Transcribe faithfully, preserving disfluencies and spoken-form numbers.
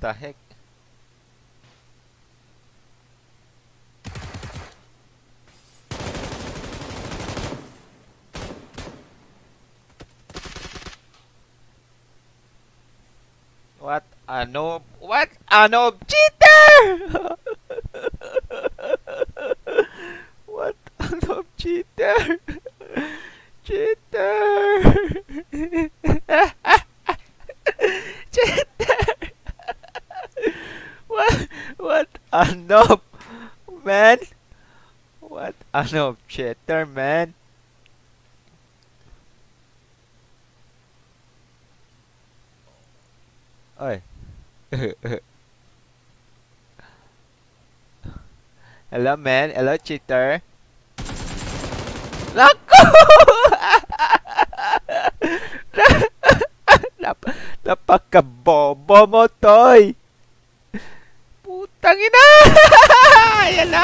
the heck? What a noob! What a noob! Cheater! What a noob cheater! Cheater! Cheater! What? What a noob, man! What a noob cheater, man! Oi. Hello, man. Hello, cheater. Naku! Nap napaka-bobo mo, Toy. Putang ina! Ayan na.